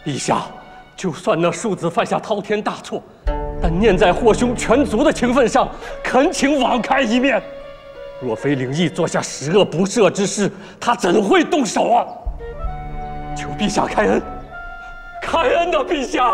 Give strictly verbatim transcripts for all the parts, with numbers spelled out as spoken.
陛下，就算那庶子犯下滔天大错，但念在霍兄全族的情分上，恳请网开一面。若非灵异做下十恶不赦之事，他怎会动手啊？求陛下开恩，开恩呐，陛下！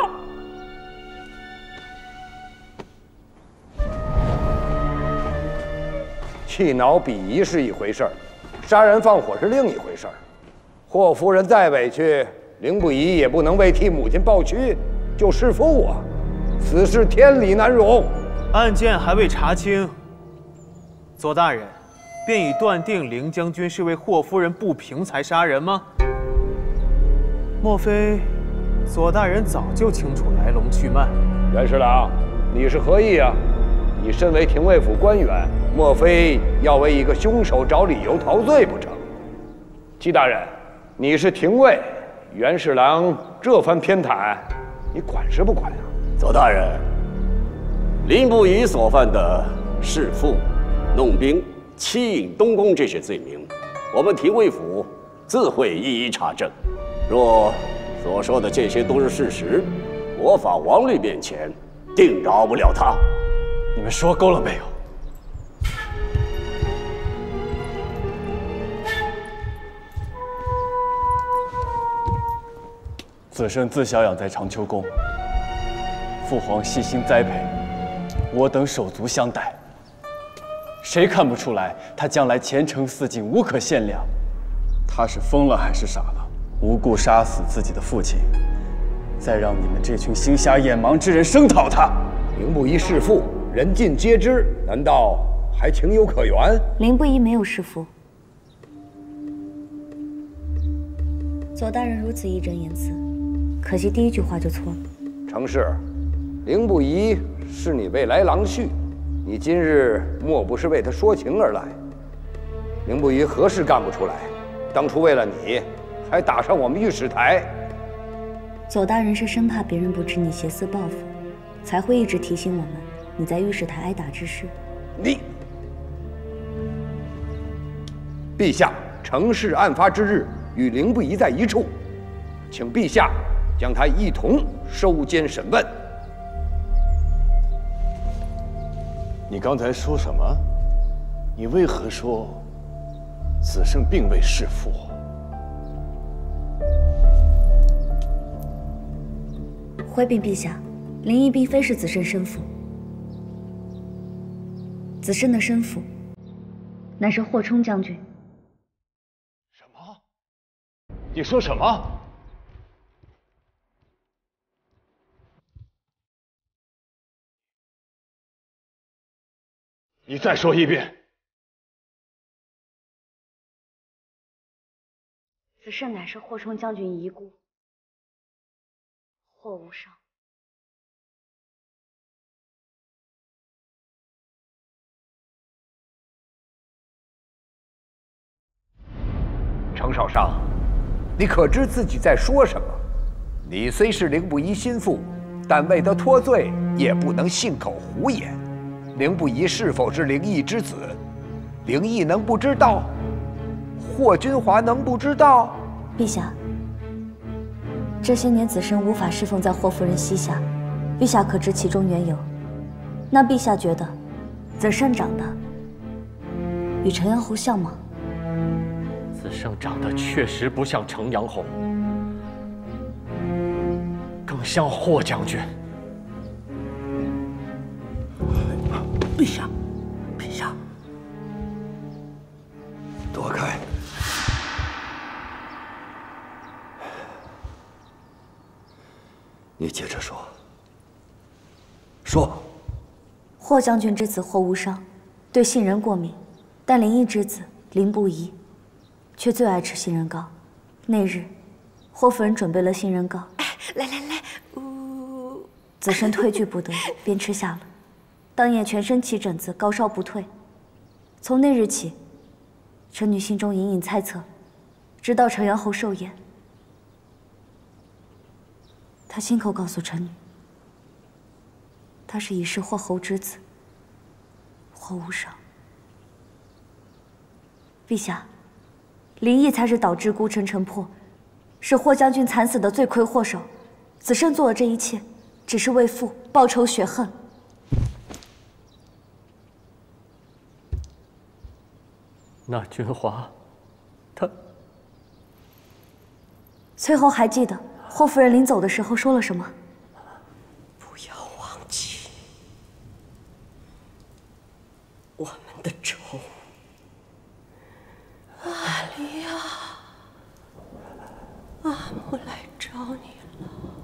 气恼鄙夷是一回事儿，杀人放火是另一回事儿。霍夫人再委屈，凌不疑也不能为替母亲抱屈就弑父啊！此事天理难容。 案件还未查清，左大人便已断定凌将军是为霍夫人不平才杀人吗？莫非左大人早就清楚来龙去脉？ 袁侍郎，你是何意啊？你身为廷尉府官员，莫非要为一个凶手找理由逃罪不成？戚大人，你是廷尉，袁侍郎这番偏袒，你管是不管啊？ 左大人，林不疑所犯的弑父、弄兵、欺隐东宫这些罪名，我们廷尉府自会一一查证。若所说的这些都是事实，我法王律面前定饶不了他。 你们说够了没有？子申自小养在长秋宫，父皇细心栽培，我等手足相待。谁看不出来他将来前程似锦，无可限量？他是疯了还是傻了？无故杀死自己的父亲，再让你们这群心瞎眼盲之人声讨他。 凌不疑弑父，人尽皆知，难道还情有可原？ 凌不疑没有弑父。左大人如此义正言辞，可惜第一句话就错了。 程氏，凌不疑是你未来郎婿，你今日莫不是为他说情而来？凌不疑何事干不出来？当初为了你，还打上我们御史台。 左大人是生怕别人不知你挟私报复，才会一直提醒我们你在御史台挨打之事。 你，陛下，程氏案发之日与凌不疑在一处，请陛下将他一同收监审问。 你刚才说什么？你为何说子申并未弑父？ 回禀陛下，林毅并非是子申生父，子申的生父乃是霍冲将军。 什么？你说什么？你再说一遍。 子申乃是霍冲将军遗孤，霍无伤。 程少商，你可知自己在说什么？你虽是凌不疑心腹，但为他脱罪，也不能信口胡言。凌不疑是否是凌毅之子，凌毅能不知道？霍君华能不知道？ 陛下，这些年子申无法侍奉在霍夫人膝下，陛下可知其中缘由？那陛下觉得子申长得与程阳侯像吗？ 子申长得确实不像程阳侯，更像霍将军。 陛下，陛下， 躲开！ 你接着说。说。 霍将军之子霍无伤，对杏仁过敏，但林毅之子林不疑，却最爱吃杏仁糕。那日，霍夫人准备了杏仁糕， 来来来，呜！ 子申退拒不得，便吃下了。当夜全身起疹子，高烧不退。从那日起，臣女心中隐隐猜测，直到程阳侯寿宴，他亲口告诉臣女，他是已是霍侯之子，霍无伤。陛下，林毅才是导致孤城城破，使霍将军惨死的罪魁祸首。 子申做了这一切，只是为父报仇雪恨。 那君华，他…… 崔侯还记得霍夫人临走的时候说了什么？ 不要忘记我们的仇。阿丽亚，阿母来找你了。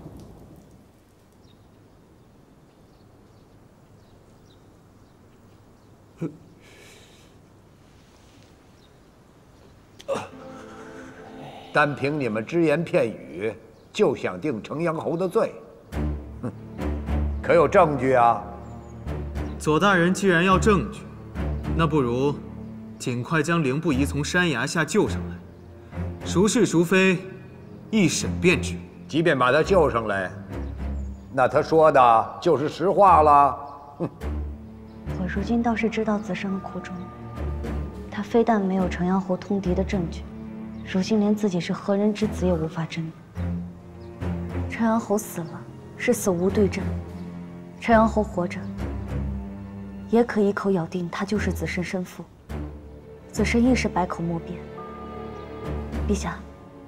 单凭你们只言片语就想定城阳侯的罪，哼，可有证据啊？ 左大人既然要证据，那不如尽快将凌不疑从山崖下救上来，孰是孰非，一审便知。 即便把他救上来，那他说的就是实话了。哼， 我如今倒是知道子申的苦衷，他非但没有城阳侯通敌的证据。 如今连自己是何人之子也无法证明。城阳侯死了，是死无对证；城阳侯活着，也可一口咬定他就是子申生父。子申亦是百口莫辩。陛下，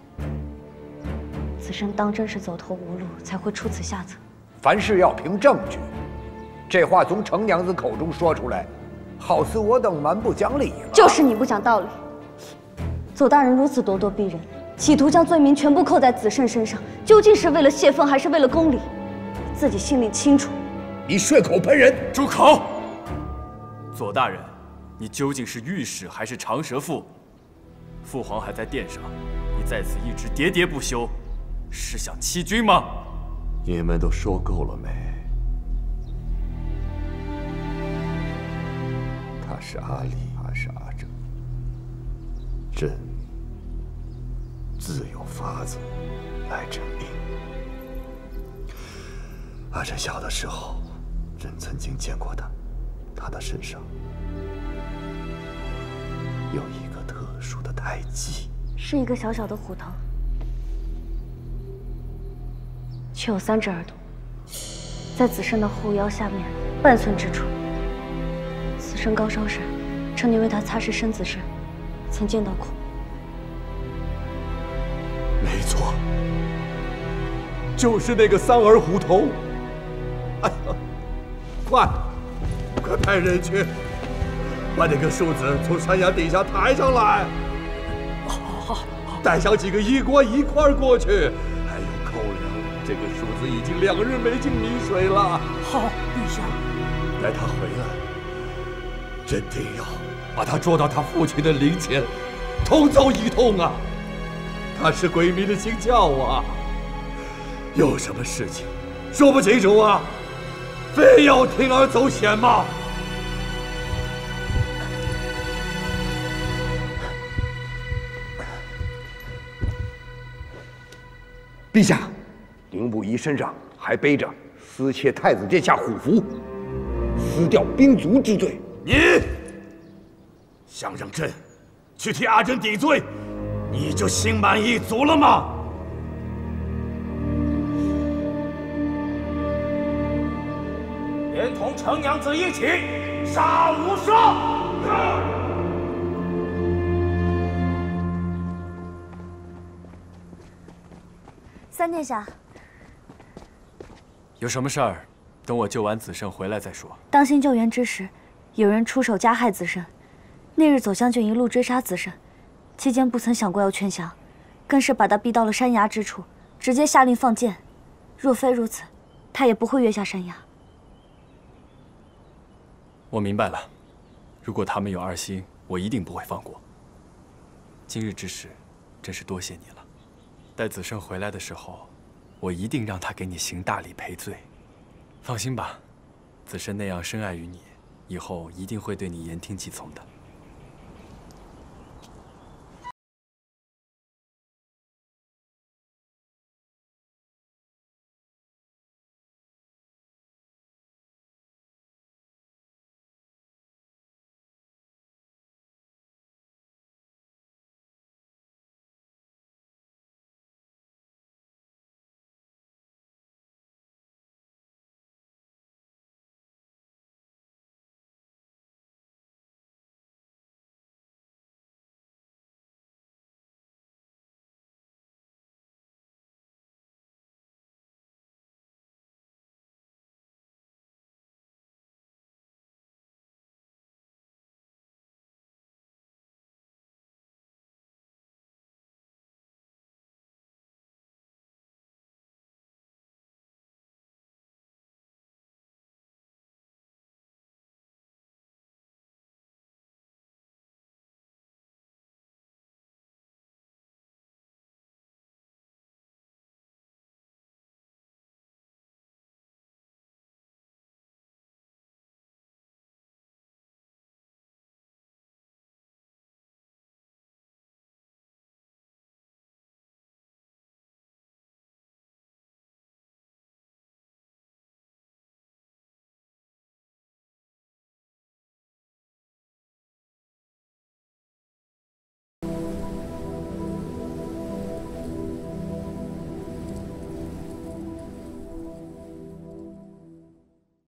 子申当真是走投无路，才会出此下策。 凡事要凭证据，这话从程娘子口中说出来，好似我等蛮不讲理了。 就是你不讲道理。 左大人如此咄咄逼人，企图将罪名全部扣在子申身上，究竟是为了泄愤，还是为了公理？自己心里清楚。 你血口喷人！ 住口！左大人，你究竟是御史还是长舌妇？父皇还在殿上，你在此一直喋喋不休，是想欺君吗？ 你们都说够了没？他是阿里，他是阿正，朕。 自有法子来证明。阿珍小的时候，朕曾经见过他，他的身上有一个特殊的胎记， 是一个小小的虎头，却有三只耳朵，在子申的后腰下面半寸之处。子申高烧时，趁你为他擦拭身子时，曾见到过。 没错，就是那个三耳虎头。哎呀，快，快派人去把那个树子从山崖底下抬上来。好，好，好，带上几个医官一块儿过去。还有寇良，这个树子已经两日没进米水了。 好，陛下。 待他回来，朕定要把他捉到他父亲的灵前，痛揍一通啊！ 他是鬼迷了心窍啊！有什么事情说不清楚啊？非要铤而走险吗？ 陛下，凌不疑身上还背着私窃太子殿下虎符、私调兵卒之罪。 你想让朕去替阿珍抵罪？ 你就心满意足了吗？ 连同程娘子一起杀无赦！ 三殿下， 有什么事儿，等我救完子申回来再说。 当心救援之时，有人出手加害子申。那日左将军一路追杀子申。 期间不曾想过要劝降，更是把他逼到了山崖之处，直接下令放箭。若非如此，他也不会跃下山崖。 我明白了，如果他们有二心，我一定不会放过。今日之事，真是多谢你了。待子申回来的时候，我一定让他给你行大礼赔罪。放心吧，子申那样深爱于你，以后一定会对你言听计从的。